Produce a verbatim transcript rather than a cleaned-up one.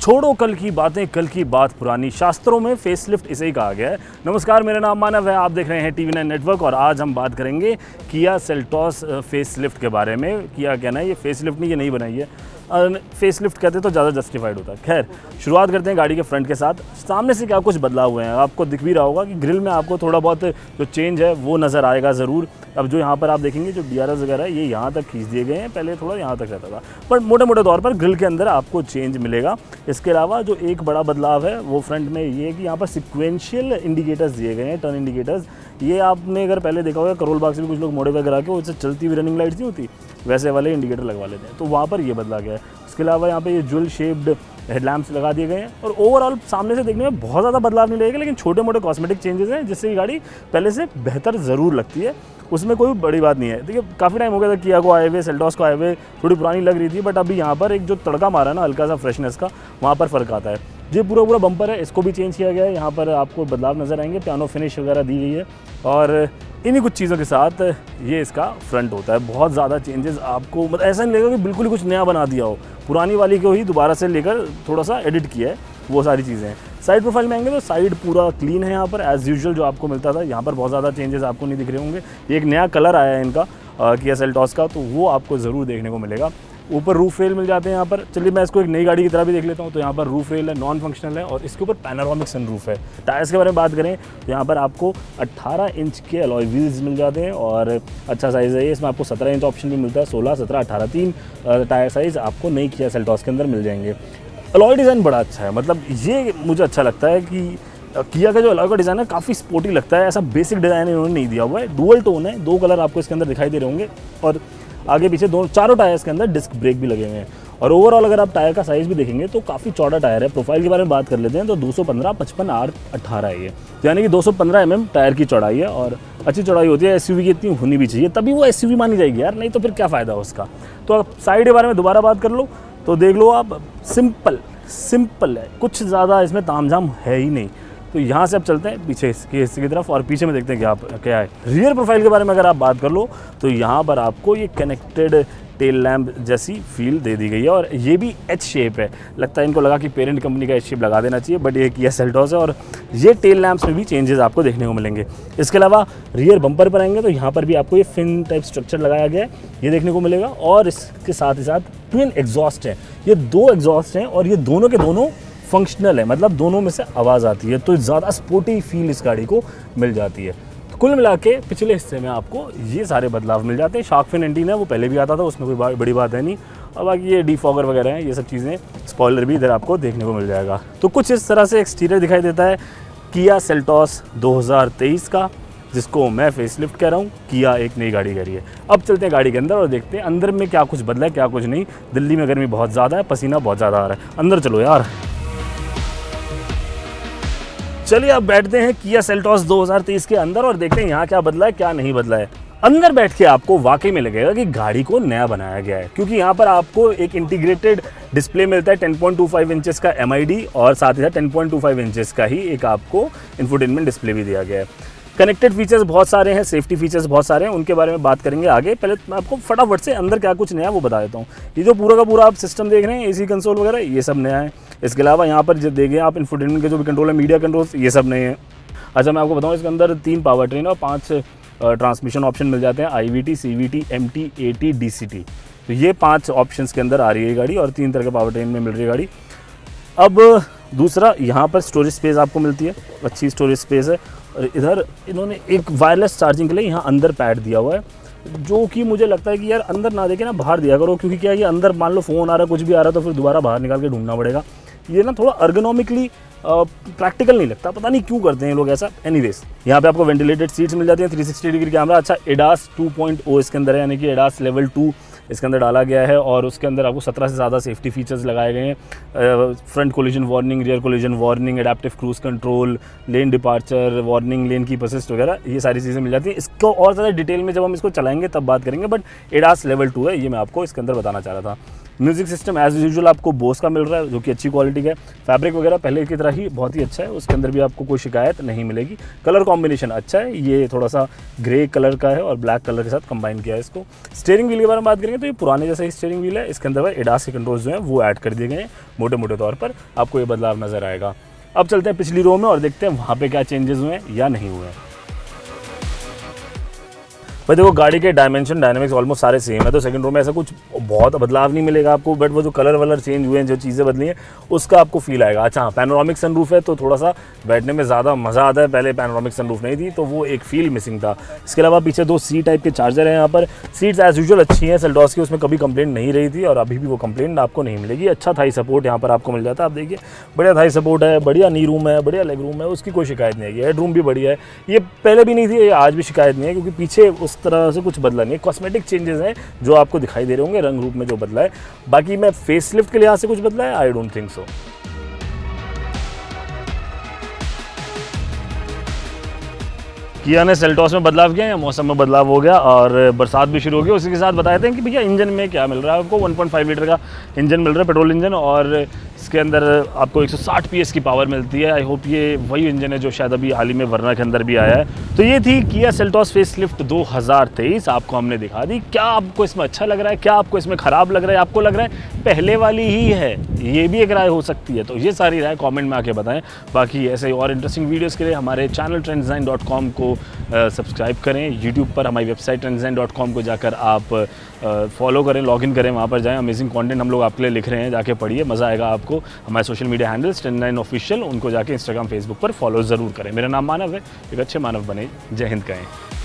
छोड़ो कल की बातें, कल की बात पुरानी, शास्त्रों में फेसलिफ्ट इसे ही कहा गया है। नमस्कार, मेरा नाम मानव है, आप देख रहे हैं टीवी नाइन नेटवर्क और आज हम बात करेंगे किया सेल्टॉस फेसलिफ्ट के बारे में। किया कहना है ये फेसलिफ्ट नहीं, ये नहीं बनाई है, फेसलिफ्ट कहते तो ज़्यादा जस्टिफाइड होता है। खैर, शुरुआत करते हैं गाड़ी के फ्रंट के साथ। सामने से क्या कुछ बदलाव हुए हैं, आपको दिख भी रहा होगा कि ग्रिल में आपको थोड़ा बहुत जो चेंज है वो नज़र आएगा ज़रूर। अब जो यहाँ पर आप देखेंगे जो डी आर एस वगैरह ये यहाँ तक खींच दिए गए हैं, पहले थोड़ा यहाँ तक रहता था, बट मोटे मोटे तौर पर ग्रिल के अंदर आपको चेंज मिलेगा। इसके अलावा जो एक बड़ा बदलाव है वो फ्रंट में ये है कि यहाँ पर सिक्वेंशियल इंडिकेटर्स दिए गए हैं, टर्न इंडिकेटर्स। ये आपने अगर पहले देखा होगा करोल बाग से भी कुछ लोग मॉडिफाई करा के उससे चलती हुई रनिंग लाइट्स नहीं होती, वैसे वाले इंडिकेटर लगवा लेते हैं, तो वहाँ पर ये बदला गया है। इसके अलावा यहाँ पे ये ज्वेल शेप्ड हेडलैम्प्स लगा दिए गए हैं और ओवरऑल सामने से देखने में बहुत ज़्यादा बदलाव नहीं लगेगा, लेकिन छोटे मोटे कॉस्मेटिक चेंजेस हैं जिससे ये गाड़ी पहले से बेहतर ज़रूर लगती है, उसमें कोई बड़ी बात नहीं है। देखिए, काफ़ी टाइम हो गया था किया को आए हुए, सेल्टॉस को आए हुए, थोड़ी पुरानी लग रही थी, बट अभी यहाँ पर एक जो तड़का मारा है ना हल्का सा फ्रेशनेस का, वहाँ पर फ़र्क आता है। जो पूरा पूरा बम्पर है इसको भी चेंज किया गया है, यहाँ पर आपको बदलाव नज़र आएंगे, पियानो फिनिश वगैरह दी गई है और इन्हीं कुछ चीज़ों के साथ ये इसका फ्रंट होता है। बहुत ज़्यादा चेंजेस आपको, मतलब ऐसा नहीं लगेगा कि बिल्कुल ही कुछ नया बना दिया हो, पुरानी वाली को ही दोबारा से लेकर थोड़ा सा एडिट किया है, वो सारी चीज़ें हैं। साइड प्रोफाइल में आएंगे तो साइड पूरा क्लीन है यहाँ पर, एज़ यूजुअल जो आपको मिलता था। यहाँ पर बहुत ज़्यादा चेंजेस आपको नहीं दिख रहे होंगे। एक नया कलर आया है इनका किया सेल्टॉस का, तो वो आपको ज़रूर देखने को मिलेगा। ऊपर रूफ रेल मिल जाते हैं यहाँ पर। चलिए मैं इसको एक नई गाड़ी की तरह भी देख लेता हूँ। तो यहाँ पर रूफ रेल है, नॉन फंक्शनल है और इसके ऊपर पैनोरामिक सनरूफ है। टायर्स के बारे में बात करें तो यहाँ पर आपको अट्ठारह इंच के अलॉय व्हील्स मिल जाते हैं और अच्छा साइज़ है ये। इसमें आपको सत्रह इंच ऑप्शन भी मिलता है, सोलह, सत्रह, अठारह, तीन टायर साइज़ आपको नई किया सेल्टॉस के अंदर मिल जाएंगे। अलॉय डिज़ाइन बड़ा अच्छा है, मतलब ये मुझे अच्छा लगता है कि किया का जो अलॉय का डिज़ाइन है काफ़ी स्पोर्टी लगता है। ऐसा बेसिक डिज़ाइन इन्होंने नहीं दिया हुआ है, डुअल टोन है, दो कलर आपको इसके अंदर दिखाई दे रहे होंगे और आगे पीछे दोनों चारों टायर्स के अंदर डिस्क ब्रेक भी लगे हुए हैं। और ओवरऑल अगर आप टायर का साइज़ भी देखेंगे तो काफ़ी चौड़ा टायर है। प्रोफाइल के बारे में बात कर लेते हैं तो दो सौ पंद्रह, पचपन, आर अट्ठारह है ये, यानी कि दो सौ पंद्रह एम एम टायर की चौड़ाई है और अच्छी चौड़ाई होती है। एसयूवी की इतनी होनी भी चाहिए, तभी वो एसयूवी मानी जाएगी यार, नहीं तो फिर क्या फ़ायदा उसका। तो आप साइड के बारे में दोबारा बात कर लो तो देख लो आप, सिंपल सिंपल है, कुछ ज़्यादा इसमें तामझाम है ही नहीं। तो यहाँ से अब चलते हैं पीछे इसके हिस्से की तरफ और पीछे में देखते हैं क्या क्या है। रियर प्रोफाइल के बारे में अगर आप बात कर लो तो यहाँ पर आपको ये कनेक्टेड टेल लैम्प जैसी फील दे दी गई है और ये भी एच शेप है। लगता है इनको लगा कि पेरेंट कंपनी का एच शेप लगा देना चाहिए, बट ये किया सेल्टॉस है और ये टेल लैम्प्स में भी चेंजेस आपको देखने को मिलेंगे। इसके अलावा रियर बम्पर पर आएंगे तो यहाँ पर भी आपको ये फिन टाइप स्ट्रक्चर लगाया गया है, ये देखने को मिलेगा और इसके साथ ही साथ ट्विन एग्जॉस्ट है। ये दो एग्जॉस्ट हैं और ये दोनों के दोनों फंक्शनल है, मतलब दोनों में से आवाज़ आती है, तो ज़्यादा स्पोर्टी फील इस गाड़ी को मिल जाती है। तो कुल मिला के पिछले हिस्से में आपको ये सारे बदलाव मिल जाते हैं। शार्क फिन एंटीना है वो पहले भी आता था, उसमें कोई बड़ी बात है नहीं, और बाकी ये डीफॉगर वगैरह हैं, ये सब चीज़ें, स्पॉइलर भी इधर आपको देखने को मिल जाएगा। तो कुछ इस तरह से एक्सटीरियर दिखाई देता है किया सेल्टॉस दो हज़ार तेईस का, जिसको मैं फेसलिफ्ट कह रहा हूँ। किया एक नई गाड़ी करी है। अब चलते हैं गाड़ी के अंदर और देखते हैं अंदर में क्या कुछ बदला है, क्या कुछ नहीं। दिल्ली में गर्मी बहुत ज़्यादा है, पसीना बहुत ज़्यादा आ रहा है, अंदर चलो यार। चलिए अब बैठते हैं किया सेल्टॉस दो हज़ार तेईस के अंदर और देखते हैं यहाँ क्या बदला है, क्या नहीं बदला है। अंदर बैठ के आपको वाकई में लगेगा कि गाड़ी को नया बनाया गया है, क्योंकि यहाँ पर आपको एक इंटीग्रेटेड डिस्प्ले मिलता है ten point two five inches का एम आई डी और साथ ही साथ ten point two five inches का ही एक आपको इंफोटेनमेंट डिस्प्ले भी दिया गया है। कनेक्टेड फीचर्स बहुत सारे हैं, सेफ्टी फीचर्स बहुत सारे हैं, उनके बारे में बात करेंगे आगे। पहले मैं आपको फटाफट से अंदर क्या कुछ नया वो बता देता हूँ। ये जो पूरा का पूरा आप सिस्टम देख रहे हैं, एसी कंसोल वगैरह, ये सब नया है। इसके अलावा यहाँ पर जो देखें आप इंफोटेनमेंट के जो भी कंट्रोल है, मीडिया कंट्रोल्स, ये सब नए हैं। अच्छा, मैं आपको बताऊँ इसके अंदर तीन पावर ट्रेन और पाँच ट्रांसमिशन ऑप्शन मिल जाते हैं, I V T, C V T, M T, A T, D C T. तो ये पाँच ऑप्शंस के अंदर आ रही है गाड़ी और तीन तरह के पावर ट्रेन में मिल रही है गाड़ी। अब दूसरा, यहाँ पर स्टोरेज स्पेस आपको मिलती है, अच्छी स्टोरेज स्पेस है। और इधर इन्होंने एक वायरलेस चार्जिंग के लिए यहाँ अंदर पैड दिया हुआ है, जो कि मुझे लगता है कि यार अंदर ना देखे ना बाहर दिया करो, क्योंकि क्या है, ये अंदर मान लो फ़ोन आ रहा है, कुछ भी आ रहा है तो फिर दोबारा बाहर निकाल के ढूंढना पड़ेगा। ये ना थोड़ा अर्गोनॉमिकली प्रैक्टिकल नहीं लगता, पता नहीं क्यों करते हैं लोग ऐसा। एनीवेज, यहाँ पे आपको वेंटिलेटेड सीट्स मिल जाती हैं, थ्री सिक्सटी डिग्री कैमरा। अच्छा, एडास टू पॉइंट ओ इसके अंदर है, यानी कि एडास लेवल टू इसके अंदर डाला गया है और उसके अंदर आपको सत्रह से ज़्यादा सेफ्टी फीचर्स लगाए गए हैं। Front collision warning, rear collision warning, adaptive cruise control, lane departure warning, lane keep assist वगैरह, ये सारी चीज़ें मिल जाती हैं। इसको और ज़्यादा डिटेल में जब हम इसको चलाएंगे तब बात करेंगे, बट एडास लेवल टू है, ये मैं आपको इसके अंदर बताना चाह रहा था। म्यूजिक सिस्टम एज यूजुअल आपको बोस का मिल रहा है जो कि अच्छी क्वालिटी का है। फैब्रिक वगैरह पहले की तरह ही बहुत ही अच्छा है, उसके अंदर भी आपको कोई शिकायत नहीं मिलेगी। कलर कॉम्बिनेशन अच्छा है, ये थोड़ा सा ग्रे कलर का है और ब्लैक कलर के साथ कंबाइन किया है इसको। स्टीयरिंग व्हील के बारे में बात करेंगे तो ये पुराने जैसा ही स्टीयरिंग व्हील है, इसके अंदर एडास के कंट्रोल्स जो हैं वो ऐड कर दिए गए हैं मोटे मोटे तौर पर, आपको ये बदलाव नजर आएगा। अब चलते हैं पिछली रो में और देखते हैं वहाँ पे क्या चेंजेस हुए हैं या नहीं हुए हैं। भाई देखो गाड़ी के डायमेंशन डायनामिक्स ऑलमोस्ट सारे सेम है, तो सेकंड रो में ऐसा कुछ बहुत बदलाव नहीं मिलेगा आपको, बट वो जो कलर वलर चेंज हुए हैं, जो चीज़ें बदली हैं उसका आपको फील आएगा। अच्छा हाँ, पैनोरामिक सनरूफ है तो थोड़ा सा बैठने में ज़्यादा मज़ा आता है, पहले पैनोरामिक सनरूफ नहीं थी तो वो एक फील मिसिंग था। इसके अलावा पीछे दो सी टाइप के चार्जर हैं यहाँ पर। सीट्स एज यूजुअल अच्छी हैं सेल्टॉस की, उसमें कभी कंप्लेंट नहीं रही थी और अभी भी वो कंप्लेंट आपको नहीं मिलेगी। अच्छा थाई सपोर्ट यहाँ पर आपको मिल जाता है, आप देखिए बढ़िया थाई सपोर्ट है, बढ़िया नी रूम है, बढ़िया लेग रूम है, उसकी कोई शिकायत नहीं है। हेड रूम भी बढ़िया है, ये पहले भी नहीं थी, ये आज भी शिकायत नहीं है क्योंकि पीछे उस तरह से कुछ बदला नहीं। कॉस्मेटिक चेंजेस हैं जो आपको दिखाई दे रहे होंगे रंग रूप में जो बदला है, बाकी मैं फेसलिफ्ट के लिहाज से कुछ बदला है आई डोंट थिंक सो। किया ने सेल्टॉस में बदलाव किया या मौसम में बदलाव हो गया और बरसात भी शुरू हो गई, उसी के साथ बताते हैं कि भैया इंजन में क्या मिल रहा है आपको। वन पॉइंट फाइव लीटर का इंजन मिल रहा है, पेट्रोल इंजन, और इसके अंदर आपको एक सौ साठ पीएस की पावर मिलती है। आई होप ये वही इंजन है जो शायद अभी हाल ही में वर्ना के अंदर भी आया है। तो ये थी किया सेल्टॉस फेसलिफ्ट दो हज़ार तेईस, आपको हमने दिखा दी। क्या आपको इसमें अच्छा लग रहा है, क्या आपको इसमें ख़राब लग रहा है, आपको लग रहा है पहले वाली ही है, ये भी एक राय हो सकती है। तो ये सारी राय कॉमेंट में आके बताएं। बाकी ऐसे और इंटरेस्टिंग वीडियोज़ के लिए हमारे channel trends design dot com को सब्सक्राइब करें। यूट्यूब पर हमारी website trends design dot com को जाकर आप फॉलो करें, लॉगिन करें, वहाँ पर जाएं। अमेजिंग कंटेंट हम लोग आपके लिए लिख रहे हैं, जाके पढ़िए, मज़ा आएगा आपको। हमारे social media handles trends design official, उनको जाके इंस्टाग्राम फेसबुक पर फॉलो ज़रूर करें। मेरा नाम मानव है, एक अच्छे मानव बने। जय हिंद कहें।